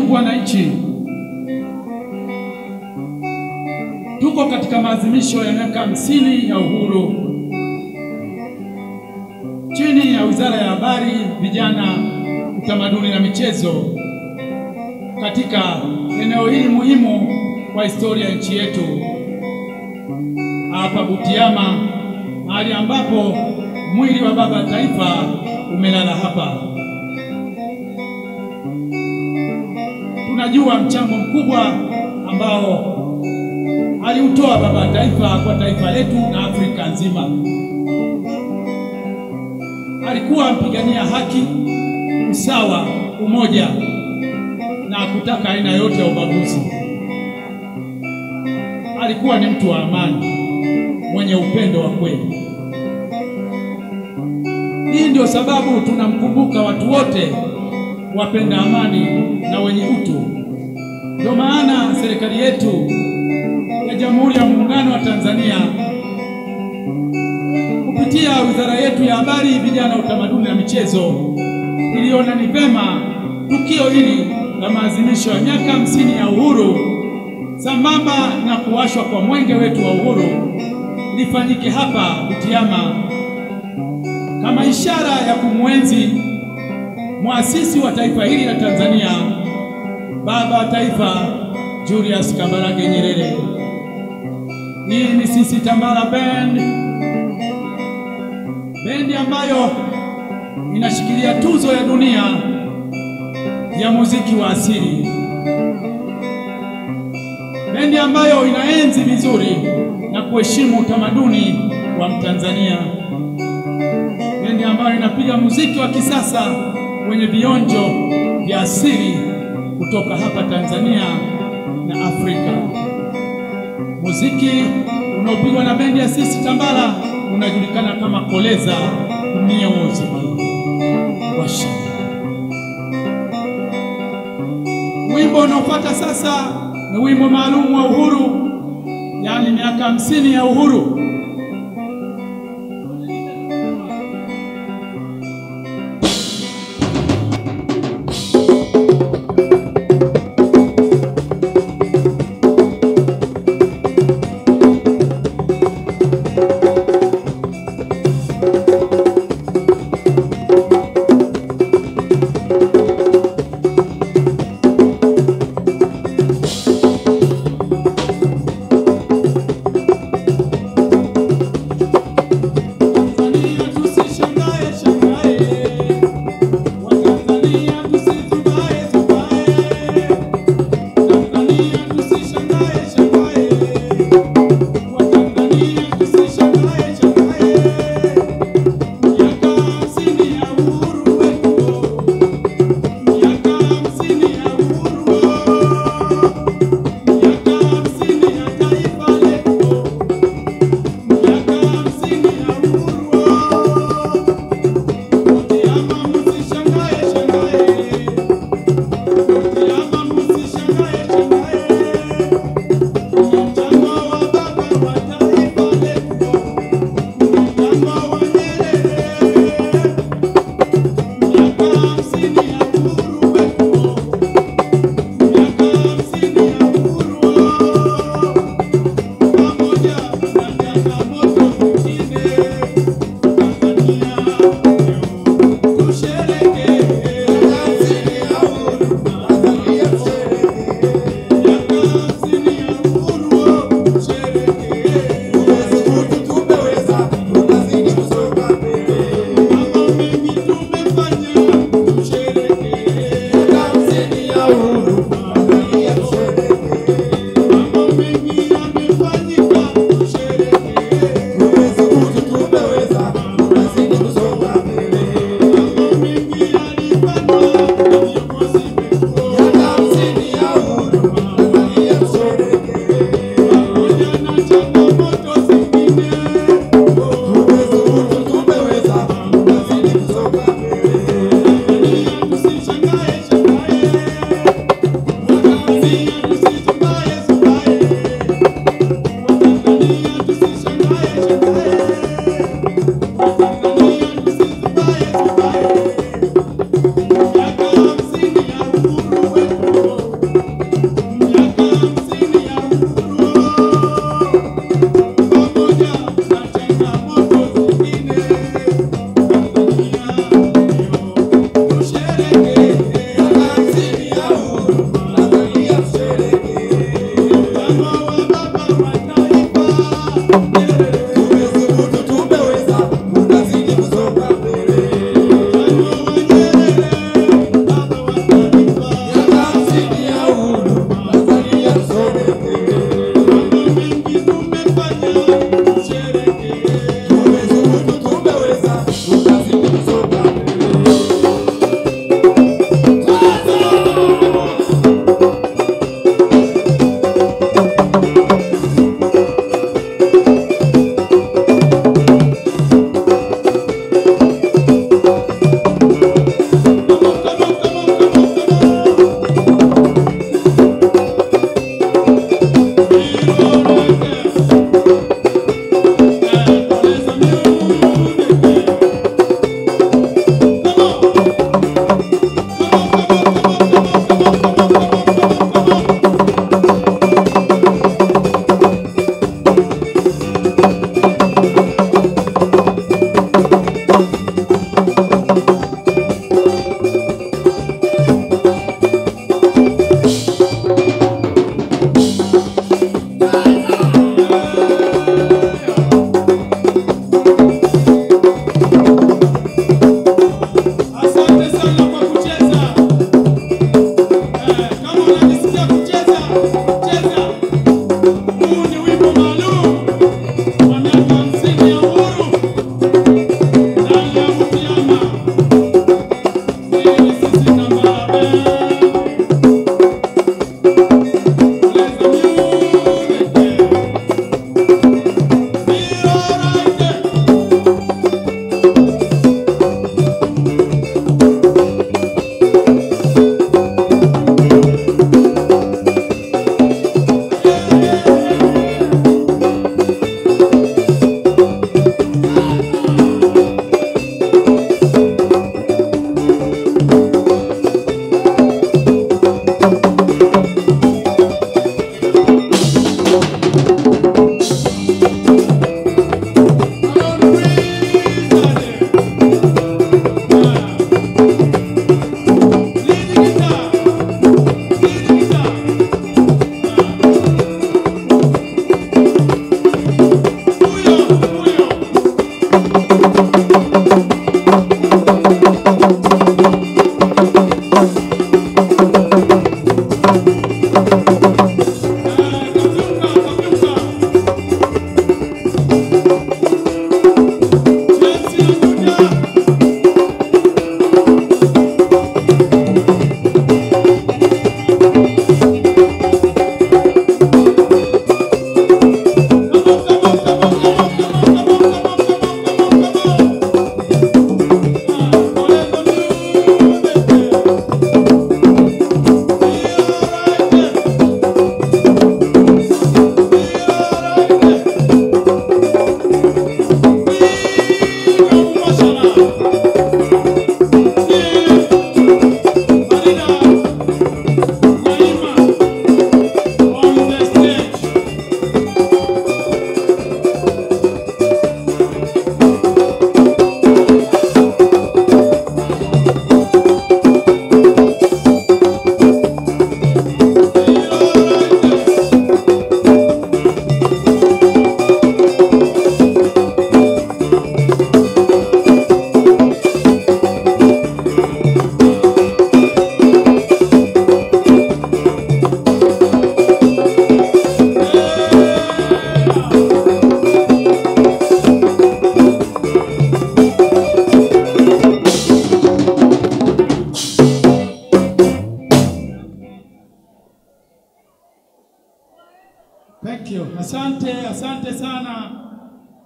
ndugu wananchi, tuko katika maadhimisho ya miaka 50 ya uhuru chini ya Wizara ya Habari, Vijana, Utamaduni na Michezo katika eneo hili muhimu kwa historia ya nchi yetu, hapa Butiama, mahali ambapo mwili wa baba taifa umelala hapa. Tunajua mchango mkubwa ambao aliutoa baba taifa kwa taifa letu na Afrika nzima. Alikuwa mpigania haki, usawa, umoja na kutaka aina yote ya ubaguzi. Alikuwa ni mtu wa amani, mwenye upendo wa kweli. Hii ndio sababu tunamkumbuka watu wote wapenda amani na wenye utu. Ndio maana serikali yetu ya Jamhuri ya Muungano wa Tanzania kupitia wizara yetu ya Habari, Vijana, Utamaduni na Michezo iliona ni vema tukio hili la maadhimisho ya miaka 50 ya uhuru sambamba na kuwashwa kwa mwenge wetu wa uhuru lifanyike hapa Butiama kama ishara ya kumwenzi muasisi wa taifa hili la Tanzania, baba taifa Julius Kambarage Nyerere. Hii ni Sisi Tambara Band, bendi ambayo inashikilia tuzo ya dunia ya muziki wa asili, bendi ambayo inaenzi vizuri na kuheshimu utamaduni wa Mtanzania, bendi ambayo inapiga muziki wa kisasa wenye vionjo vya asili kutoka hapa Tanzania na Afrika. Muziki unaopigwa na bendi ya Sisi Tambara unajulikana kama Koleza Music. Washa. Wimbo unaofuata sasa ni wimbo maalum wa uhuru, yani miaka 50 ya uhuru.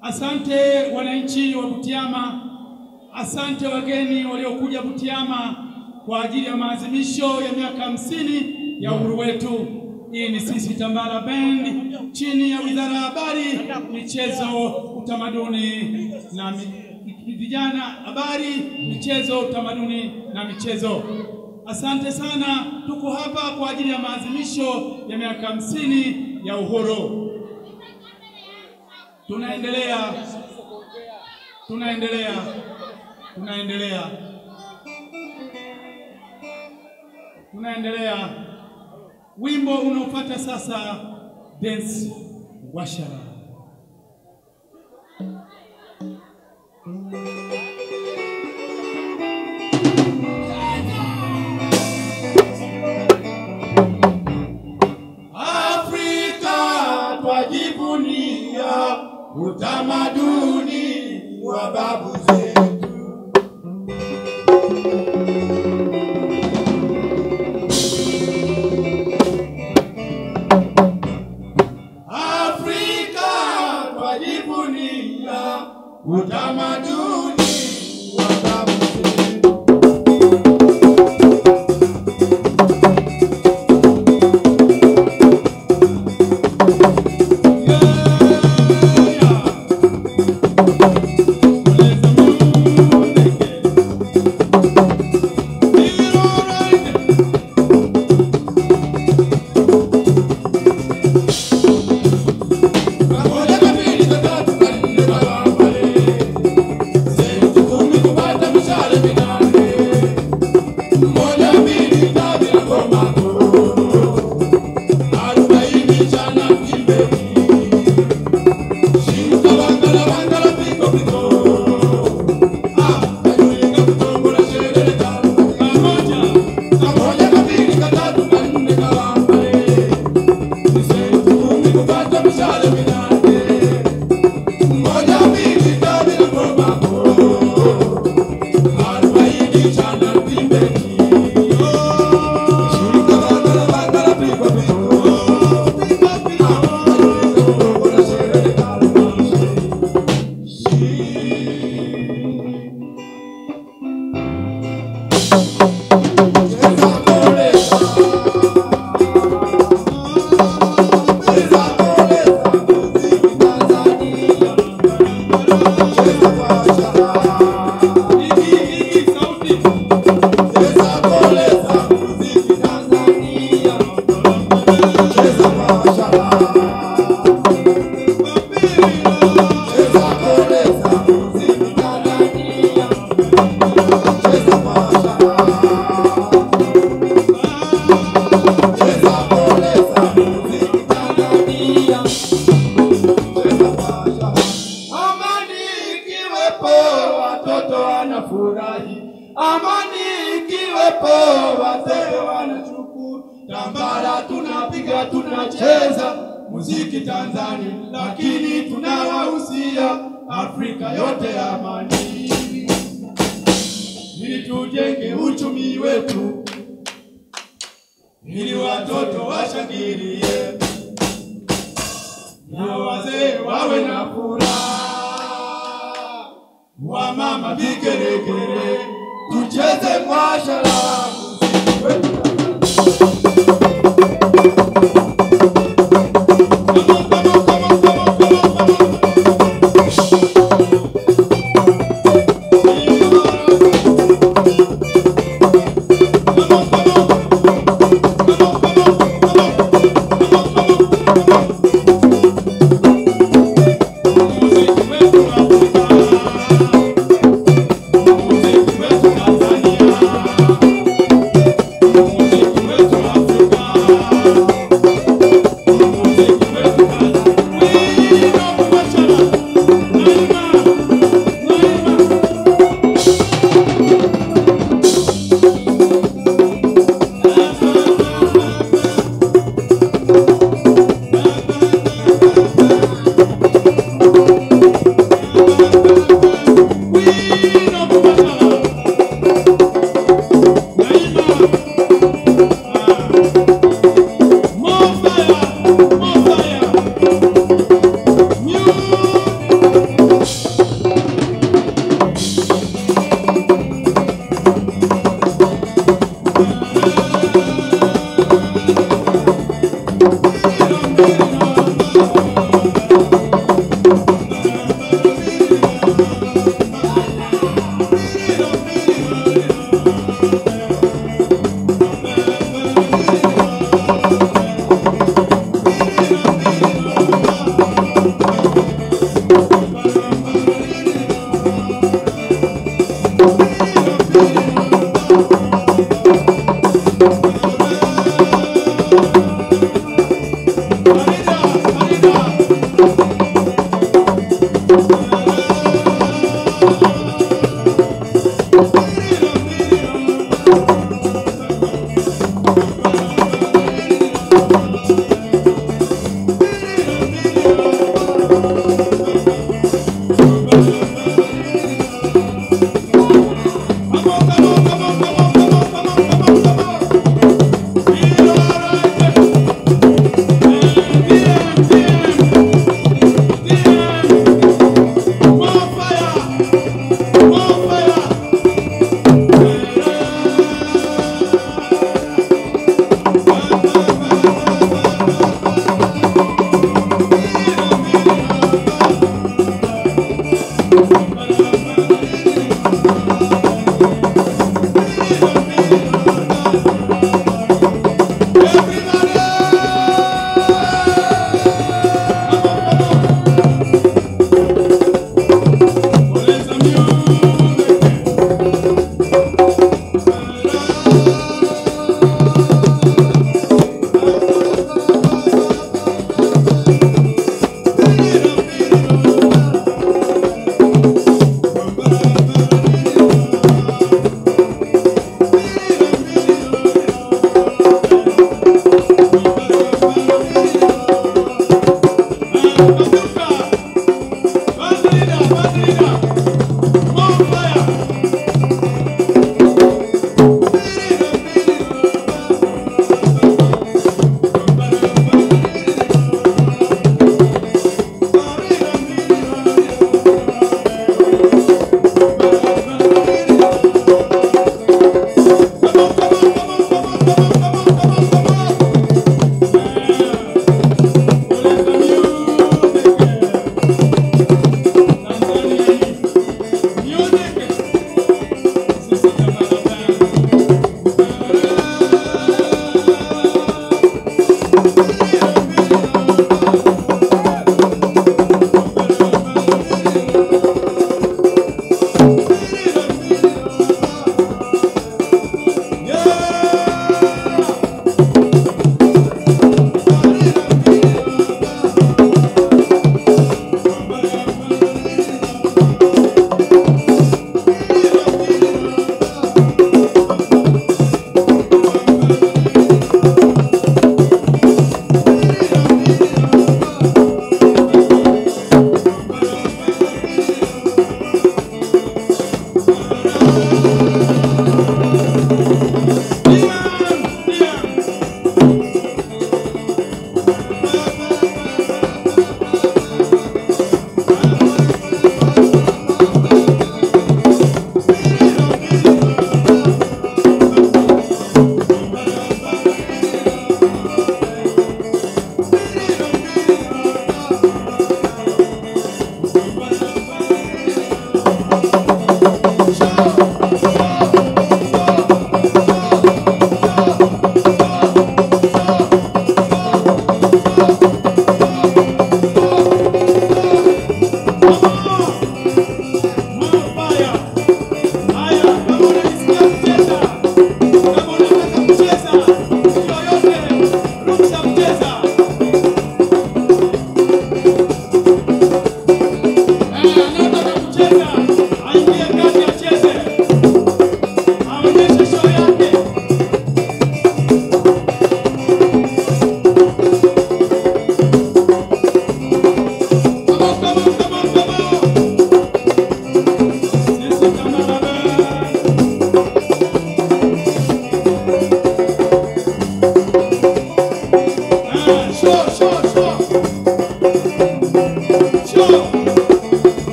Asante wananchi wa Butiama, asante wageni waliokuja Butiama kwa ajili ya maadhimisho ya miaka 50 ya uhuru wetu. Hii ni sisi Tambara Band chini ya Wizara ya Habari, Michezo, Utamaduni na Vijana, Habari, Michezo, Utamaduni na Michezo. Asante sana, tuko hapa kwa ajili ya maadhimisho ya miaka 50 ya uhuru. Tunaendelea. Wimbo unaofuata sasa, Dance Washara. Afrika twajivunia utamaduni wa babu zetu. Afrika twajivunia utamaduni wa babu zetu. Amani ikiwepo wazee wanachukua tambara, tunapiga tunacheza muziki Tanzania, lakini tunawahusia Afrika yote amani, ili tujenge uchumi wetu, ili watoto washangilie na wazee wawe na furaha, wamama vigeregere tucheze mwashara muziki wetu.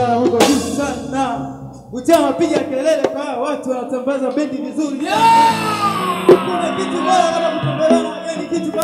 bwana Mungu juu sana. Uchama piga kelele kwa watu wanatambaza bendi vizuri. Kuna kitu bora kama kutembeleana, yani kitu